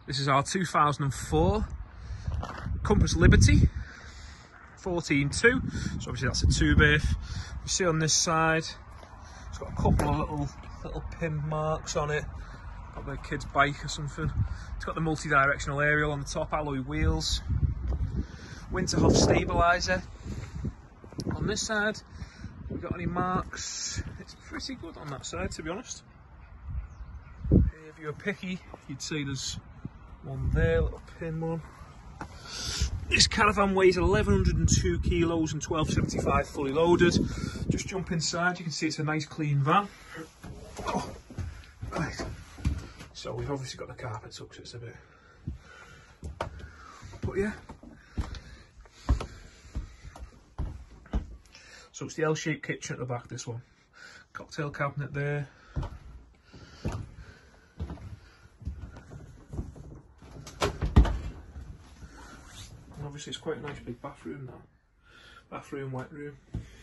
This is our 2004 Compass Liberte 14.2, so obviously that's a 2-berth. You see on this side, it's got a couple of little pin marks on it. Got the kid's bike or something. It's got the multi-directional aerial on the top, alloy wheels, Winterhoff stabiliser. On this side, we got any marks? It's pretty good on that side, to be honest. If you were picky, you'd see there's one there, little pin one. This caravan weighs 1,102 kilos and 1275 fully loaded. Just jump inside, you can see it's a nice clean van. Oh, right. So we've obviously got the carpet tucked, so it's a bit. But yeah. So it's the L-shaped kitchen at the back, this one. Cocktail cabinet there. And obviously it's quite a nice big bathroom now. Bathroom, wet room.